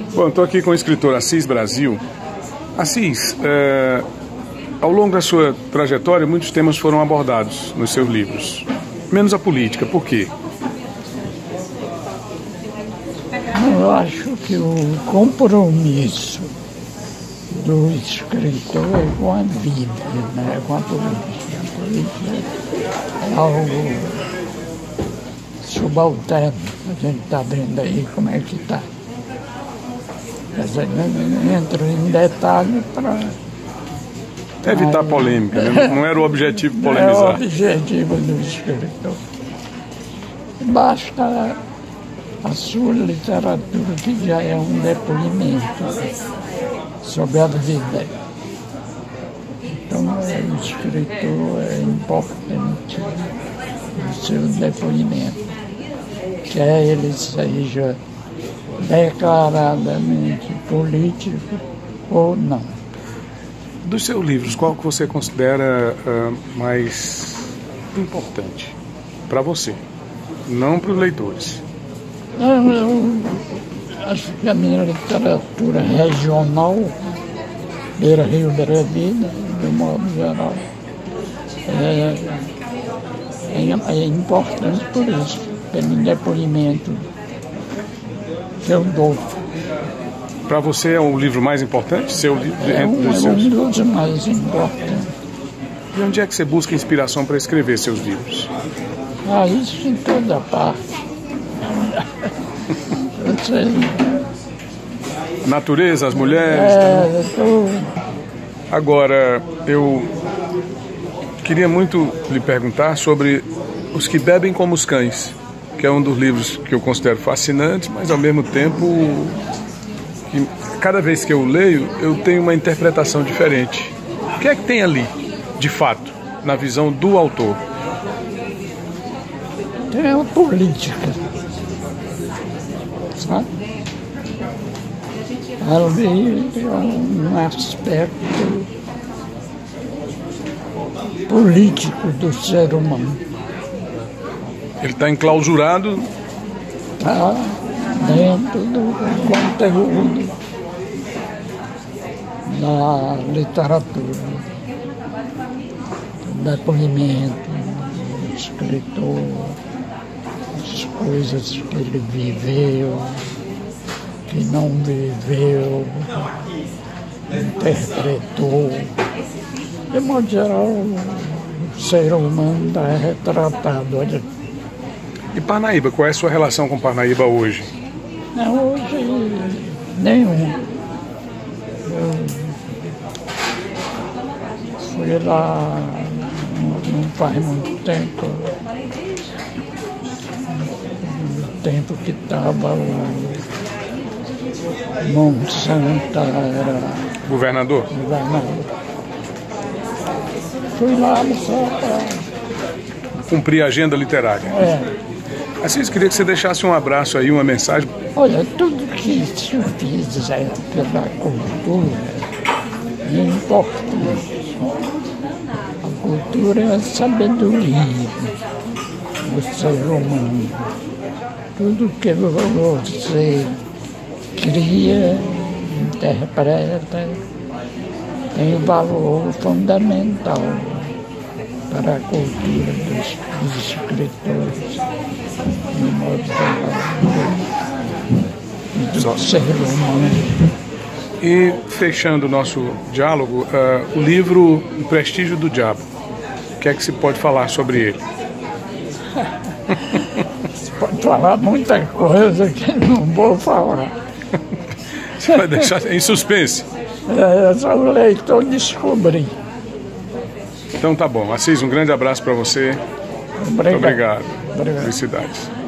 Bom, estou aqui com o escritor Assis Brasil. Assis, ao longo da sua trajetória, muitos temas foram abordados nos seus livros, menos a política. Por quê? Eu acho que o compromisso do escritor é com a vida, né? Com a política. A política é algo subalterno. A gente está vendo aí como é que está. Quer dizer, entro em detalhe para evitar polêmica, né? Não era o objetivo polemizar. Não é o objetivo do escritor. Basta a sua literatura, que já é um depoimento sobre a vida. Então, o escritor é importante o seu depoimento, quer ele seja declaradamente político ou não. Dos seus livros, qual que você considera mais importante para você, não para os leitores? Eu acho que a minha literatura regional, Beira-Rio, Beira-Vida, de modo geral, é importante por isso, pelo depoimento que eu dou. Para você é o livro mais importante? Seu livro, um dos mais importantes. E onde é que você busca inspiração para escrever seus livros? Isso em toda parte. Eu sei. Natureza, as mulheres. Agora, eu queria muito lhe perguntar sobre Os que Bebem como os Cães, que é um dos livros que eu considero fascinantes, mas ao mesmo tempo, que cada vez que eu leio, eu tenho uma interpretação diferente. O que é que tem ali, de fato, na visão do autor? Tem a política, sabe? Ali é um aspecto político do ser humano. Ele está enclausurado? Está dentro do conteúdo da literatura, do depoimento do escritor, as coisas que ele viveu, que não viveu, interpretou. De modo geral, o ser humano está retratado. Olha. E Parnaíba, qual é a sua relação com Parnaíba hoje? Hoje, nenhuma. Eu fui lá não faz muito tempo. No tempo que estava o Monsanto era governador. Fui lá só para cumprir a agenda literária. Assim, eu queria que você deixasse um abraço aí, uma mensagem. Olha, tudo que se fizer pela cultura é importante. A cultura é a sabedoria do ser humano. Tudo que você cria, interpreta, tem valor fundamental para a cultura dos escritores, de modo geral, do ser humano. E, fechando o nosso diálogo, o livro O Prestígio do Diabo, o que é que se pode falar sobre ele? Se pode falar muita coisa que não vou falar. Você vai deixar em suspense? Só o leitor descobrir. Então tá bom. Assis, um grande abraço para você. Obrigado. Muito obrigado. Felicidades.